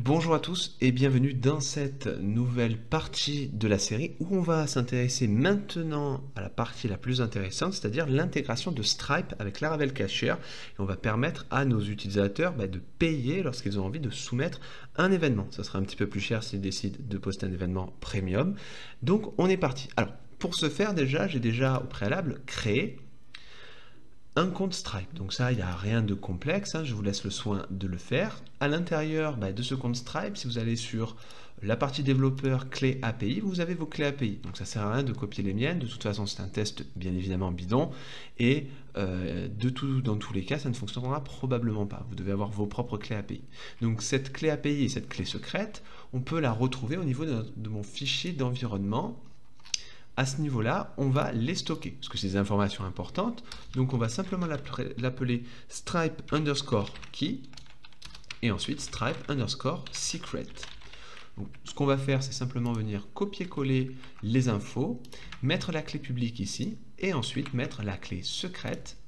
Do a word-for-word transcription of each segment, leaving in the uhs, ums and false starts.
Bonjour à tous et bienvenue dans cette nouvelle partie de la série où on va s'intéresser maintenant à la partie la plus intéressante, c'est-à-dire l'intégration de Stripe avec Laravel Cacher. Et on va permettre à nos utilisateurs bah, de payer lorsqu'ils ont envie de soumettre un événement. Ça sera un petit peu plus cher s'ils décident de poster un événement premium. Donc on est parti. Alors pour ce faire déjà, j'ai déjà au préalable créé un compte Stripe. Donc ça, il n'y a rien de complexe, hein, je vous laisse le soin de le faire. À l'intérieur bah, de ce compte Stripe, si vous allez sur la partie développeur clé A P I, vous avez vos clés A P I. Donc ça ne sert à rien de copier les miennes, de toute façon c'est un test bien évidemment bidon, et euh, de tout, dans tous les cas, ça ne fonctionnera probablement pas. Vous devez avoir vos propres clés A P I. Donc cette clé A P I et cette clé secrète, on peut la retrouver au niveau de, de mon fichier d'environnement. À ce niveau-là, on va les stocker, parce que c'est des informations importantes. Donc on va simplement l'appeler stripe underscore key, et ensuite stripe underscore secret. Donc, ce qu'on va faire, c'est simplement venir copier-coller les infos, mettre la clé publique ici, et ensuite mettre la clé secrète,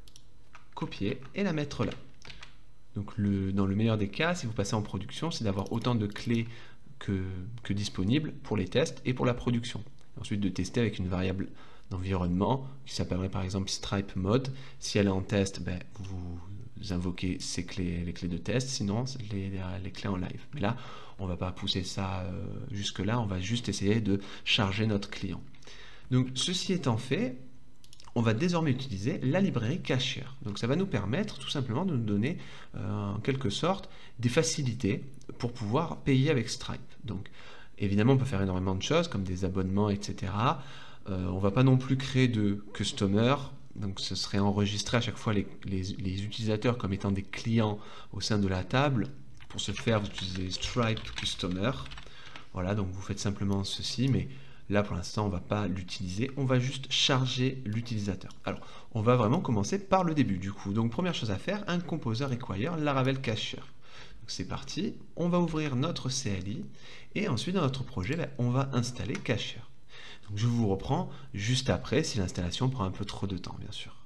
copier, et la mettre là. Donc le, dans le meilleur des cas, si vous passez en production, c'est d'avoir autant de clés que, que disponibles pour les tests et pour la production. Ensuite de tester avec une variable d'environnement qui s'appellerait par exemple stripe mode. Si elle est en test, ben, vous invoquez ces clés, les clés de test, sinon les, les clés en live. Mais là, on ne va pas pousser ça euh, jusque là, on va juste essayer de charger notre client. Donc ceci étant fait, on va désormais utiliser la librairie Cacher. Donc ça va nous permettre tout simplement de nous donner euh, en quelque sorte des facilités pour pouvoir payer avec Stripe. Donc évidemment, on peut faire énormément de choses, comme des abonnements, et cetera. Euh, on ne va pas non plus créer de customer, donc ce serait enregistrer à chaque fois les, les, les utilisateurs comme étant des clients au sein de la table. Pour ce faire, vous utilisez Stripe Customer. Voilà, donc vous faites simplement ceci, mais là pour l'instant, on ne va pas l'utiliser. On va juste charger l'utilisateur. Alors, on va vraiment commencer par le début du coup. Donc, première chose à faire, un composer require Laravel Cacher. C'est parti, on va ouvrir notre C L I et ensuite dans notre projet, ben, on va installer Cacher. Donc je vous reprends juste après si l'installation prend un peu trop de temps, bien sûr.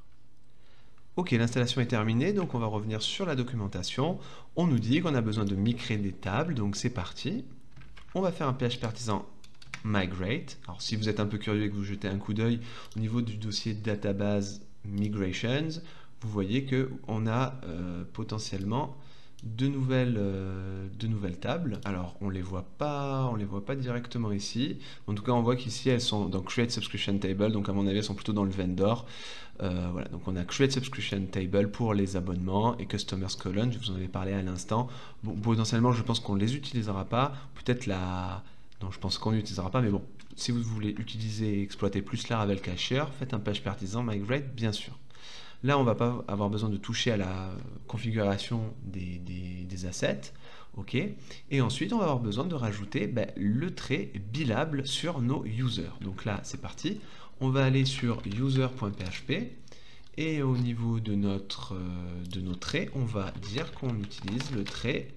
Ok, l'installation est terminée, donc on va revenir sur la documentation. On nous dit qu'on a besoin de migrer des tables, donc c'est parti. On va faire un P H P artisan migrate. Alors si vous êtes un peu curieux et que vous jetez un coup d'œil au niveau du dossier database migrations, vous voyez qu'on a euh, potentiellement De nouvelles, euh, de nouvelles tables. Alors on les voit pas, on les voit pas directement ici. En tout cas, on voit qu'ici elles sont dans Create Subscription Table. Donc à mon avis, elles sont plutôt dans le vendor. Euh, voilà. Donc on a Create Subscription Table pour les abonnements et Customers Column. Je vous en avais parlé à l'instant. Bon, potentiellement, je pense qu'on les utilisera pas. Peut-être la, non, je pense qu'on n'utilisera pas. Mais bon, si vous voulez utiliser et exploiter plus Laravel Cacher, faites un P H P artisan migrate, bien sûr. Là, on ne va pas avoir besoin de toucher à la configuration des, des, des assets. Okay. Et ensuite, on va avoir besoin de rajouter ben, le trait billable sur nos users. Donc là, c'est parti. On va aller sur user.php et au niveau de, notre, euh, de nos traits, on va dire qu'on utilise le trait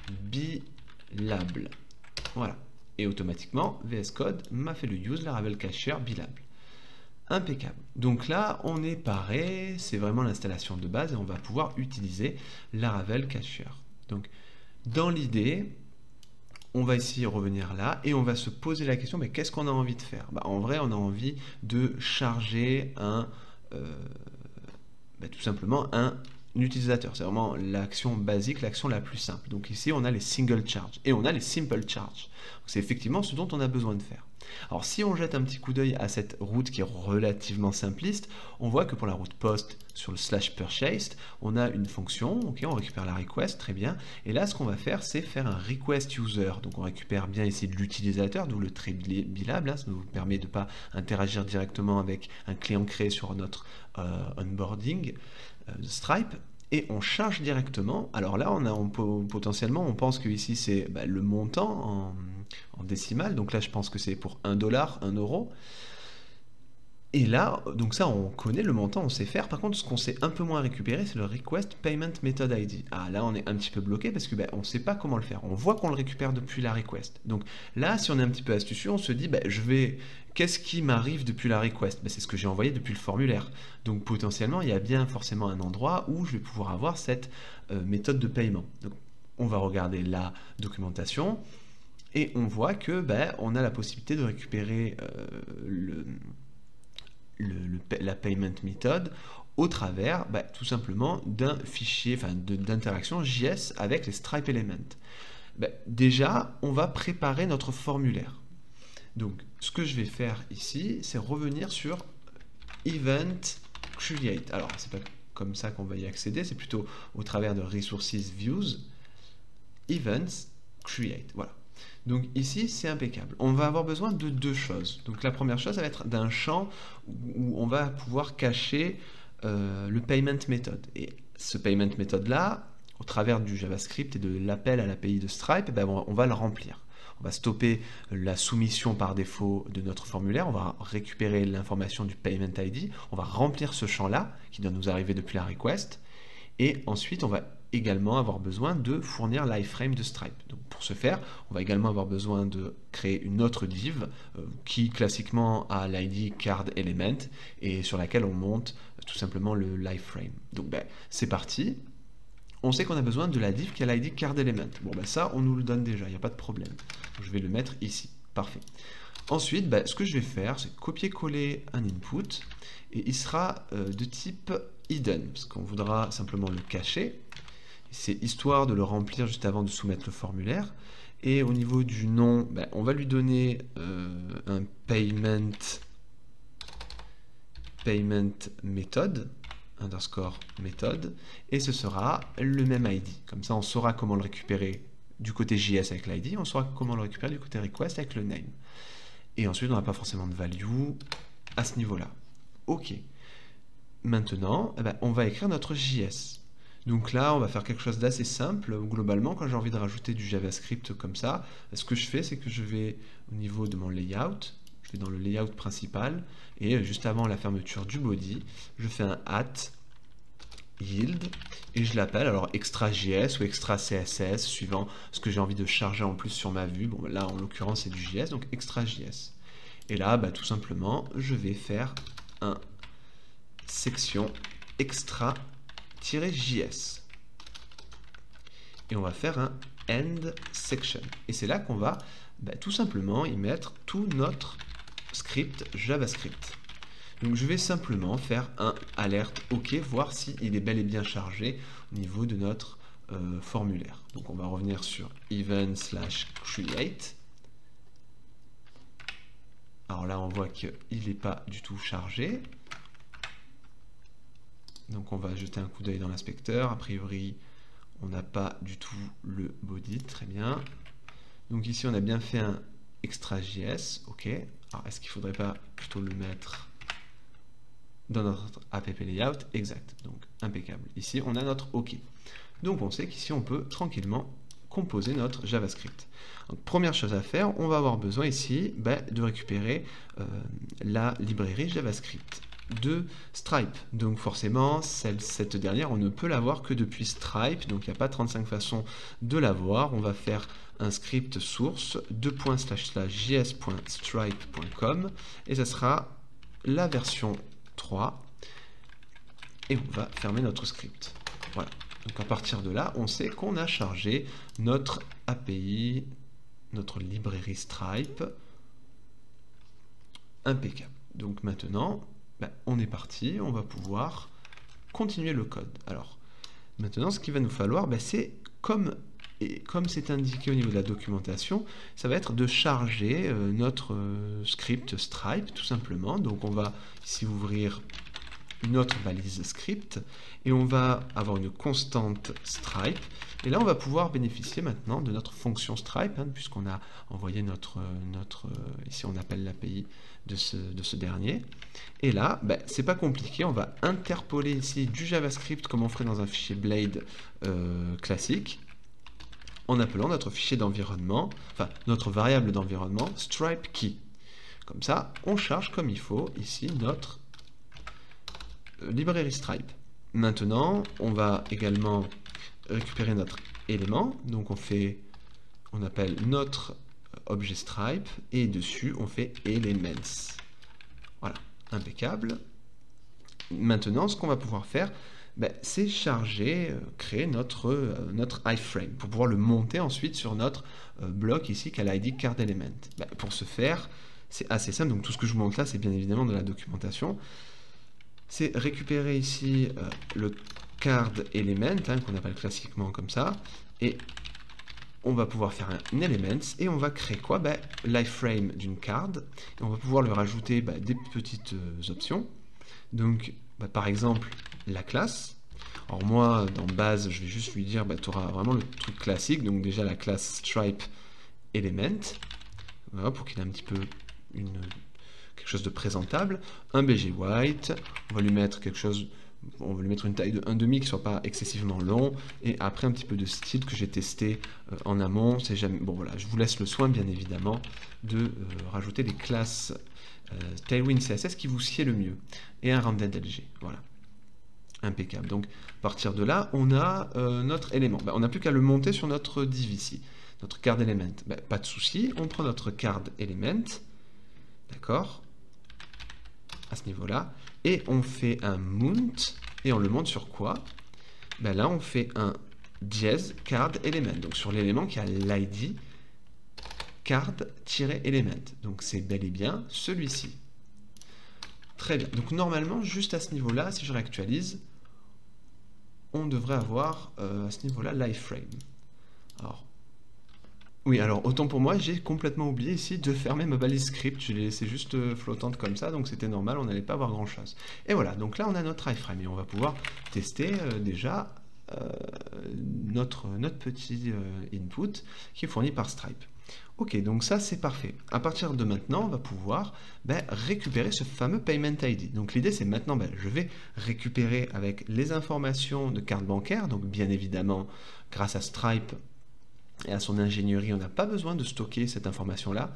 billable. Voilà. Et automatiquement, V S Code m'a fait le use Laravel Cacher billable. Impeccable. Donc là, on est paré, c'est vraiment l'installation de base et on va pouvoir utiliser Laravel Cacher. Donc, dans l'idée, on va ici revenir là et on va se poser la question, mais qu'est-ce qu'on a envie de faire? Bah, en vrai, on a envie de charger un, euh, bah, tout simplement un utilisateur. C'est vraiment l'action basique, l'action la plus simple. Donc ici, on a les single charge et on a les simple charge. C'est effectivement ce dont on a besoin de faire. Alors si on jette un petit coup d'œil à cette route qui est relativement simpliste, on voit que pour la route post sur le slash purchased, on a une fonction, ok, on récupère la request, très bien, et là ce qu'on va faire c'est faire un request user, donc on récupère bien ici de l'utilisateur, d'où le trait billable, hein, ça nous permet de ne pas interagir directement avec un client créé sur notre euh, onboarding euh, Stripe. Et on charge directement. Alors là, on a on peut, potentiellement, on pense que ici c'est bah, le montant en, en décimal. Donc là, je pense que c'est pour un dollar, un euro. Et là, donc ça, on connaît le montant, on sait faire. Par contre, ce qu'on sait un peu moins récupérer, c'est le Request Payment Method I D. Ah, là, on est un petit peu bloqué parce que ben, on ne sait pas comment le faire. On voit qu'on le récupère depuis la request. Donc là, si on est un petit peu astucieux, on se dit, ben, je vais... Qu'est-ce qui m'arrive depuis la request? Ben, c'est ce que j'ai envoyé depuis le formulaire. Donc potentiellement, il y a bien forcément un endroit où je vais pouvoir avoir cette euh, méthode de paiement. Donc, on va regarder la documentation et on voit que ben, on a la possibilité de récupérer euh, le, le, le, la payment method au travers ben, tout simplement d'un fichier, enfin d'interaction J S avec les Stripe Elements. Ben, déjà, on va préparer notre formulaire. Donc, ce que je vais faire ici, c'est revenir sur Event Create. Alors, c'est pas comme ça qu'on va y accéder, c'est plutôt au travers de Resources Views, Events Create. Voilà. Donc ici, c'est impeccable. On va avoir besoin de deux choses. Donc la première chose, ça va être d'un champ où on va pouvoir cacher euh, le payment method. Et ce payment method là, au travers du JavaScript et de l'appel à l'A P I de Stripe, ben on va le remplir. On va stopper la soumission par défaut de notre formulaire, on va récupérer l'information du payment I D, on va remplir ce champ-là, qui doit nous arriver depuis la request, et ensuite on va également avoir besoin de fournir l'iframe de Stripe. Donc pour ce faire, on va également avoir besoin de créer une autre div euh, qui classiquement a l'I D card element et sur laquelle on monte euh, tout simplement le l'iframe. Donc ben, c'est parti. On sait qu'on a besoin de la div qui a l'I D card element. Bon ben ça, on nous le donne déjà, il n'y a pas de problème. Donc, je vais le mettre ici. Parfait. Ensuite, ben, ce que je vais faire, c'est copier-coller un input et il sera euh, de type hidden, parce qu'on voudra simplement le cacher. C'est histoire de le remplir juste avant de soumettre le formulaire. Et au niveau du nom, ben, on va lui donner euh, un payment, payment method, underscore méthode, et ce sera le même I D. Comme ça, on saura comment le récupérer du côté J S avec l'I D, on saura comment le récupérer du côté request avec le name. Et ensuite, on n'a pas forcément de value à ce niveau-là. OK. Maintenant, eh ben, on va écrire notre J S. Donc là, on va faire quelque chose d'assez simple. Globalement, quand j'ai envie de rajouter du JavaScript comme ça, ce que je fais, c'est que je vais au niveau de mon layout, je vais dans le layout principal, et juste avant la fermeture du body, je fais un at yield, et je l'appelle alors extra.js ou extra.css, suivant ce que j'ai envie de charger en plus sur ma vue. Bon, là, en l'occurrence, c'est du J S, donc extra.js. Et là, bah, tout simplement, je vais faire un section extra-js. Et on va faire un end section. Et c'est là qu'on va bah, tout simplement y mettre tout notre script JavaScript. Donc je vais simplement faire un alerte OK, voir s'il est bel et bien chargé au niveau de notre euh, formulaire. Donc on va revenir sur event slash create. Alors là on voit qu'il n'est pas du tout chargé. Donc on va jeter un coup d'œil dans l'inspecteur. A priori on n'a pas du tout le body, très bien. Donc ici on a bien fait un extra.js, OK. Alors est-ce qu'il ne faudrait pas plutôt le mettre dans notre app layout? Exact, donc impeccable. Ici on a notre OK. Donc on sait qu'ici on peut tranquillement composer notre JavaScript. Donc, première chose à faire, on va avoir besoin ici bah, de récupérer euh, la librairie JavaScript de Stripe. Donc forcément, celle, cette dernière, on ne peut l'avoir que depuis Stripe, donc il n'y a pas trente-cinq façons de l'avoir. On va faire un script source deux points slash slash js.stripe point com et ça sera la version trois et on va fermer notre script. Voilà. Donc à partir de là, on sait qu'on a chargé notre A P I, notre librairie Stripe. Impeccable. Donc maintenant, ben, on est parti, on va pouvoir continuer le code. Alors, maintenant, ce qu'il va nous falloir, ben, c'est comme et comme c'est indiqué au niveau de la documentation, ça va être de charger euh, notre euh, script Stripe, tout simplement. Donc on va ici ouvrir une autre balise script et on va avoir une constante Stripe. Et là, on va pouvoir bénéficier maintenant de notre fonction Stripe, hein, puisqu'on a envoyé notre, notre ici on appelle l'A P I de ce, de ce dernier. Et là, ben, c'est pas compliqué, on va interpoler ici du JavaScript comme on ferait dans un fichier Blade euh, classique, en appelant notre fichier d'environnement, enfin notre variable d'environnement Stripe Key. Comme ça, on charge comme il faut ici notre librairie Stripe. Maintenant, on va également récupérer notre élément. Donc on fait, on appelle notre objet Stripe et dessus on fait elements. Voilà, impeccable. Maintenant, ce qu'on va pouvoir faire, ben, c'est charger, euh, créer notre, euh, notre iframe pour pouvoir le monter ensuite sur notre euh, bloc ici qui a l'I D card element. Ben, pour ce faire, c'est assez simple. Donc tout ce que je vous montre là, c'est bien évidemment de la documentation. C'est récupérer ici euh, le card element, hein, qu'on appelle classiquement comme ça, et on va pouvoir faire un element, et on va créer quoi? Ben, l'iframe d'une card, et on va pouvoir lui rajouter ben, des petites euh, options. Donc, bah, par exemple, la classe. Alors moi, dans base, je vais juste lui dire, bah, tu auras vraiment le truc classique. Donc déjà la classe stripe element, voilà, pour qu'il ait un petit peu une, quelque chose de présentable. Un B G white, on va lui mettre quelque chose, on va lui mettre une taille de un virgule cinq qui soit pas excessivement long. Et après un petit peu de style que j'ai testé euh, en amont. C'est jamais, bon voilà, je vous laisse le soin bien évidemment de euh, rajouter des classes Euh, Tailwind C S S qui vous sied le mieux, et un Rounded L G, voilà, impeccable. Donc à partir de là, on a euh, notre élément. Ben, on n'a plus qu'à le monter sur notre div ici, notre card element. Ben, pas de souci, on prend notre card element, d'accord, à ce niveau-là, et on fait un mount, et on le monte sur quoi? Ben là, on fait un dièse card element, donc sur l'élément qui a l'I D card-element. Donc c'est bel et bien celui-ci. Très bien. Donc normalement, juste à ce niveau-là, si je réactualise, on devrait avoir euh, à ce niveau-là l'iframe. Alors, oui, alors autant pour moi, j'ai complètement oublié ici de fermer ma balise script. Je l'ai laissé juste euh, flottante comme ça, donc c'était normal, on n'allait pas avoir grand-chose. Et voilà, donc là on a notre iframe et on va pouvoir tester euh, déjà euh, notre, notre petit euh, input qui est fourni par Stripe. Ok, donc ça c'est parfait. À partir de maintenant, on va pouvoir ben, récupérer ce fameux Payment I D. Donc l'idée c'est maintenant, ben, je vais récupérer avec les informations de carte bancaire. Donc bien évidemment, grâce à Stripe et à son ingénierie, on n'a pas besoin de stocker cette information-là.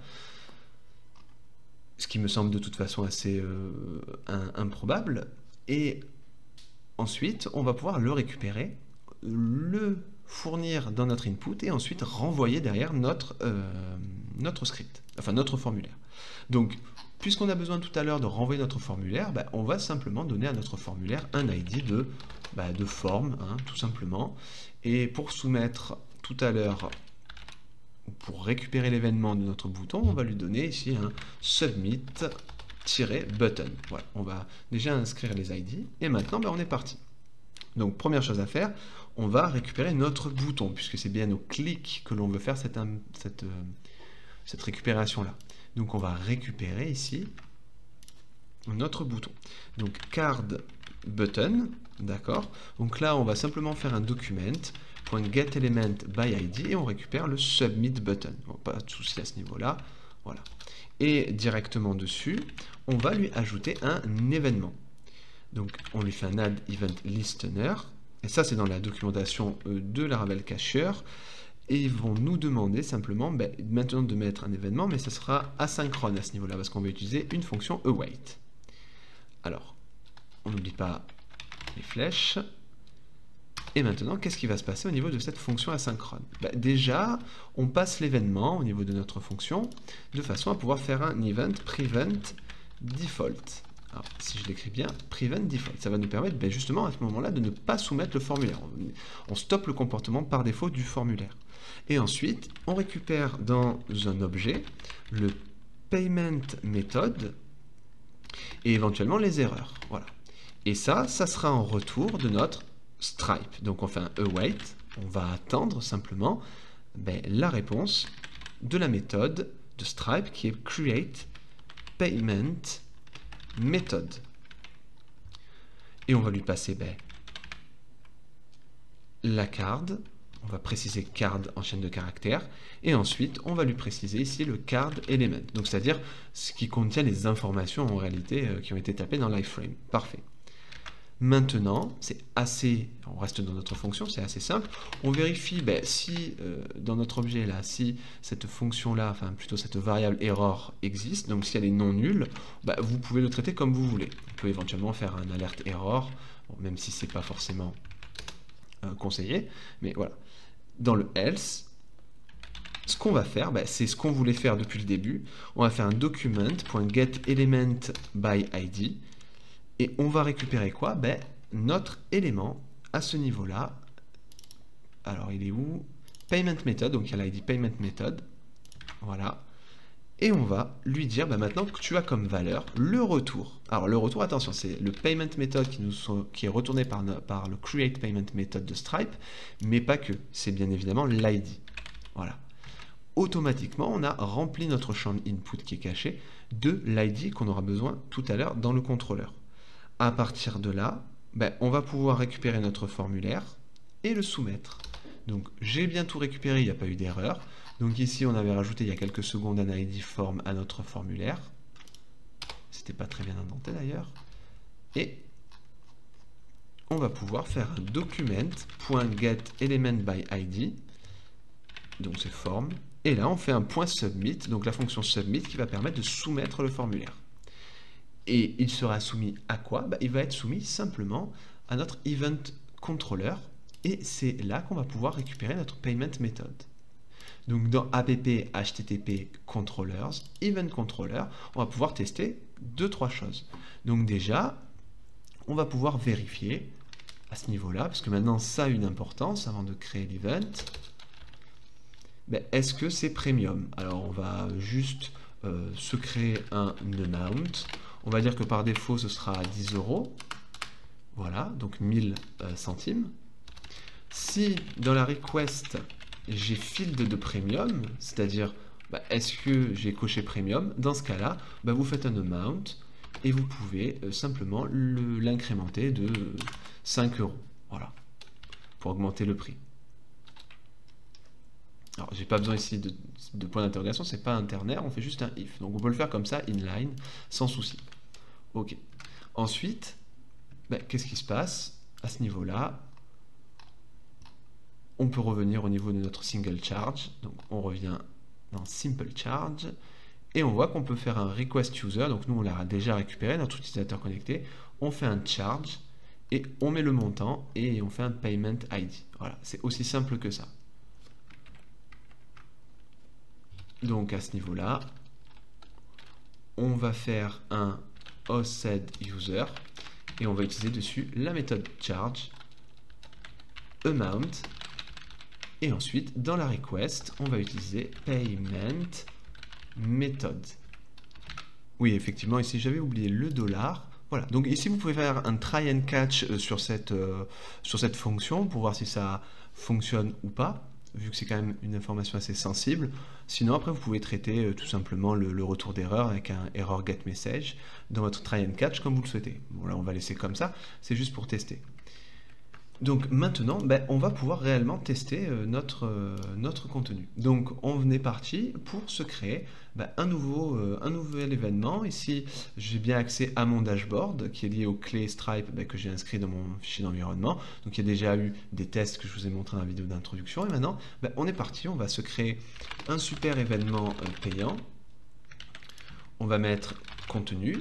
Ce qui me semble de toute façon assez euh, un, improbable. Et ensuite, on va pouvoir le récupérer, le fournir dans notre input et ensuite renvoyer derrière notre, euh, notre script, enfin notre formulaire. Donc, puisqu'on a besoin tout à l'heure de renvoyer notre formulaire, bah, on va simplement donner à notre formulaire un I D de, bah, de forme, hein, tout simplement. Et pour soumettre tout à l'heure, pour récupérer l'événement de notre bouton, on va lui donner ici un submit-button. Voilà, on va déjà inscrire les I D et maintenant bah, on est parti. Donc première chose à faire, on va récupérer notre bouton, puisque c'est bien au clic que l'on veut faire cette, cette, euh, cette récupération-là. Donc on va récupérer ici notre bouton. Donc card button, d'accord. Donc là on va simplement faire un document.getElementById et on récupère le submit button. Bon, pas de souci à ce niveau-là. Voilà. Et directement dessus, on va lui ajouter un événement. Donc on lui fait un add event listener, et ça c'est dans la documentation de Laravel Cacher, et ils vont nous demander simplement ben, maintenant de mettre un événement, mais ce sera asynchrone à ce niveau-là, parce qu'on va utiliser une fonction await. Alors, on n'oublie pas les flèches, et maintenant qu'est-ce qui va se passer au niveau de cette fonction asynchrone? Ben, déjà, on passe l'événement au niveau de notre fonction, de façon à pouvoir faire un event prevent default. Alors, si je l'écris bien, prevent default, ça va nous permettre ben, justement à ce moment-là de ne pas soumettre le formulaire. On, on stoppe le comportement par défaut du formulaire. Et ensuite, on récupère dans un objet le payment method et éventuellement les erreurs. Voilà. Et ça, ça sera en retour de notre Stripe. Donc on fait un await, on va attendre simplement ben, la réponse de la méthode de Stripe qui est create payment méthode. Et on va lui passer ben, la card, on va préciser card en chaîne de caractères, et ensuite on va lui préciser ici le card element, donc c'est-à-dire ce qui contient les informations en réalité euh, qui ont été tapées dans l'iframe. Parfait. Maintenant, c'est assez, on reste dans notre fonction, c'est assez simple. On vérifie ben, si euh, dans notre objet là, si cette fonction là, enfin plutôt cette variable error existe, donc si elle est non nulle, ben, vous pouvez le traiter comme vous voulez. Vous pouvez éventuellement faire un alerte error, bon, même si c'est pas forcément euh, conseillé, mais voilà. Dans le else, ce qu'on va faire, ben, c'est ce qu'on voulait faire depuis le début. On va faire un document.getElementById. Et on va récupérer quoi? Ben, notre élément à ce niveau-là. Alors, il est où? Payment method, donc il y a l'I D payment method. Voilà. Et on va lui dire, bah maintenant que tu as comme valeur le retour. Alors le retour, attention, c'est le payment method qui, nous sont, qui est retourné par, par le create payment method de Stripe, mais pas que, c'est bien évidemment l'I D. Voilà. Automatiquement, on a rempli notre champ input qui est caché de l'I D qu'on aura besoin tout à l'heure dans le contrôleur. À partir de là, ben, on va pouvoir récupérer notre formulaire et le soumettre. Donc j'ai bien tout récupéré, il n'y a pas eu d'erreur. Donc ici, on avait rajouté il y a quelques secondes un I D form à notre formulaire. C'était pas très bien indenté d'ailleurs. Et on va pouvoir faire un document.getElementById. Donc c'est form. Et là, on fait un point submit, donc la fonction submit qui va permettre de soumettre le formulaire. Et il sera soumis à quoi? Bah, il va être soumis simplement à notre event controller. Et c'est là qu'on va pouvoir récupérer notre payment method. Donc dans app http controllers, event controller, on va pouvoir tester deux, trois choses. Donc déjà, on va pouvoir vérifier à ce niveau-là, parce que maintenant ça a une importance avant de créer l'event. Ben, est-ce que c'est premium? Alors on va juste euh, se créer un amount. On va dire que par défaut ce sera dix euros. Voilà, donc mille euh, centimes. Si dans la request j'ai field de premium, c'est-à-dire bah, est-ce que j'ai coché premium, dans ce cas-là, bah, vous faites un amount et vous pouvez euh, simplement l'incrémenter de cinq euros. Voilà, pour augmenter le prix. Alors, j'ai pas besoin ici de, de point d'interrogation, c'est pas un ternaire, on fait juste un if. Donc, on peut le faire comme ça, inline, sans souci. Ok. Ensuite, ben, qu'est-ce qui se passe à ce niveau-là? On peut revenir au niveau de notre single charge. Donc, on revient dans simple charge et on voit qu'on peut faire un request user. Donc, nous, on l'a déjà récupéré, notre utilisateur connecté. On fait un charge et on met le montant et on fait un payment I D. Voilà, c'est aussi simple que ça. Donc à ce niveau-là, on va faire un hostedUser et on va utiliser dessus la méthode charge, amount, et ensuite dans la request, on va utiliser payment method. Oui, effectivement, ici j'avais oublié le dollar. Voilà, donc ici vous pouvez faire un try and catch sur cette, euh, sur cette fonction pour voir si ça fonctionne ou pas, vu que c'est quand même une information assez sensible. Sinon, après, vous pouvez traiter euh, tout simplement le, le retour d'erreur avec un error get message dans votre try and catch comme vous le souhaitez. Bon, là, on va laisser comme ça, c'est juste pour tester. Donc maintenant, ben, on va pouvoir réellement tester euh, notre, euh, notre contenu. Donc on est parti pour se créer ben, un, nouveau, euh, un nouvel événement. Ici, j'ai bien accès à mon dashboard qui est lié aux clés Stripe ben, que j'ai inscrit dans mon fichier d'environnement. Donc il y a déjà eu des tests que je vous ai montré dans la vidéo d'introduction. Et maintenant, ben, on est parti, on va se créer un super événement euh, payant. On va mettre contenu.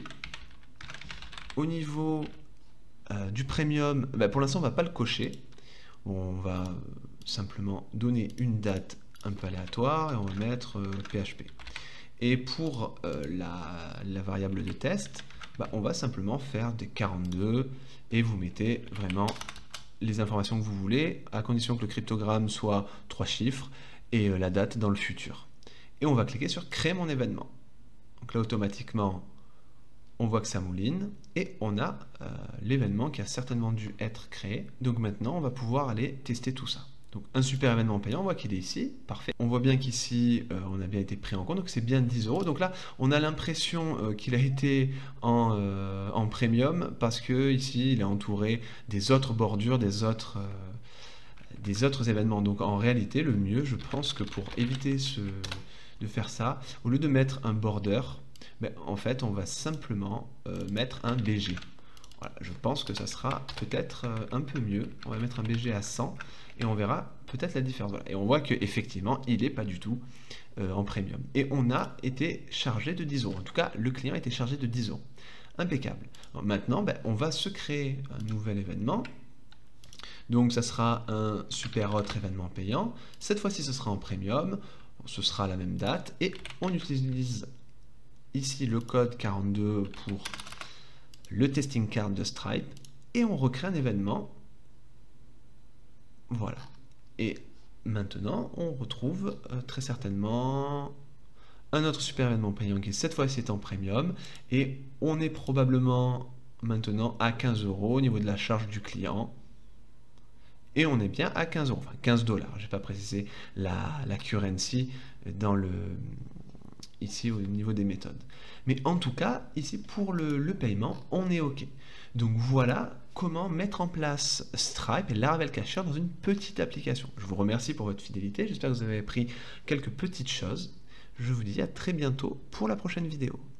Au niveau Euh, du premium, bah pour l'instant on va pas le cocher, on va simplement donner une date un peu aléatoire et on va mettre euh, P H P. Et pour euh, la, la variable de test, bah on va simplement faire des quarante-deux et vous mettez vraiment les informations que vous voulez, à condition que le cryptogramme soit trois chiffres et euh, la date dans le futur. Et on va cliquer sur créer mon événement. Donc là automatiquement on voit que ça mouline et on a euh, l'événement qui a certainement dû être créé. Donc maintenant, on va pouvoir aller tester tout ça. Donc un super événement payant, on voit qu'il est ici, parfait. On voit bien qu'ici, euh, on a bien été pris en compte, donc c'est bien dix euros. Donc là, on a l'impression euh, qu'il a été en, euh, en premium parce que ici, il est entouré des autres bordures, des autres, euh, des autres événements. Donc en réalité, le mieux, je pense que pour éviter ce, de faire ça, au lieu de mettre un border, ben, en fait, on va simplement euh, mettre un B G. Voilà, je pense que ça sera peut-être euh, un peu mieux. On va mettre un B G à cent et on verra peut-être la différence. Voilà. Et on voit qu'effectivement, il n'est pas du tout euh, en premium. Et on a été chargé de dix euros. En tout cas, le client a été chargé de dix euros. Impeccable. Alors, maintenant, ben, on va se créer un nouvel événement. Donc, ça sera un super hot événement payant. Cette fois-ci, ce sera en premium. Ce sera la même date. Et on utilise ici le code quarante-deux pour le testing card de Stripe et on recrée un événement. Voilà. Et maintenant, on retrouve euh, très certainement un autre super événement payant qui cette fois-ci est en premium, et on est probablement maintenant à quinze euros au niveau de la charge du client. Et on est bien à quinze euros, enfin quinze dollars. Je n'ai pas précisé la, la currency dans le, ici au niveau des méthodes. Mais en tout cas, ici pour le, le paiement, on est OK. Donc voilà comment mettre en place Stripe et Laravel Cacher dans une petite application. Je vous remercie pour votre fidélité. J'espère que vous avez appris quelques petites choses. Je vous dis à très bientôt pour la prochaine vidéo.